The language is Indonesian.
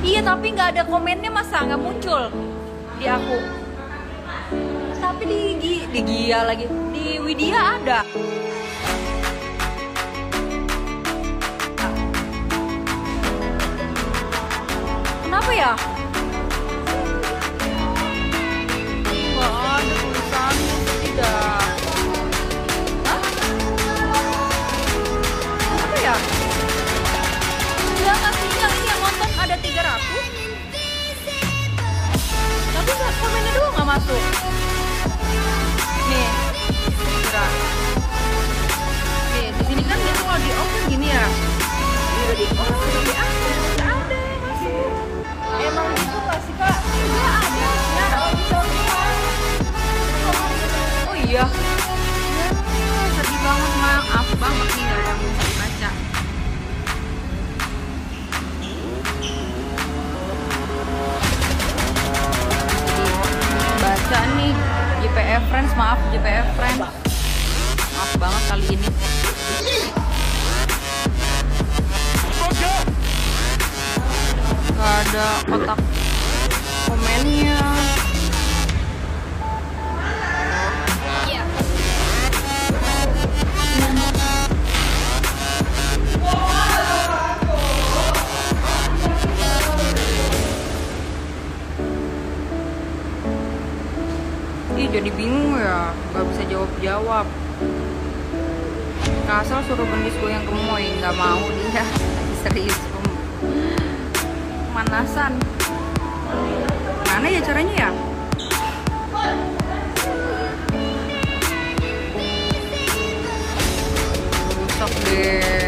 Iya, tapi nggak ada komennya, masa nggak muncul di aku. Tapi di Gia lagi, di Widya ada. Kenapa ya? Nggak ada tulisannya, tidak. Hah? Kenapa ya? Nggak ngasih yang nonton ada 300. Tapi komennya doang nggak masuk. Nih, kira. Nih, di sini kan dia tuh kalau di off kan gini ya. Ini udah di off, udah di aktif, nggak ada masuk. Emang gitu nggak sih kak? Nggak ada. Ya, kalau bisa bukan. Oh iya. Ya, sedih banget, maaf banget nih nggak yang bisa dibaca. Baca nih JPF Friends, maaf JPF Friends, maaf banget kali ini. Gak ada kotak komennya. Ih, jadi bingung ya, gak bisa jawab-jawab. Kasal suruh gendis goyang gemoy, gak mau dia. Serius, pemanasan. Mana ya caranya ya? Rusak deh.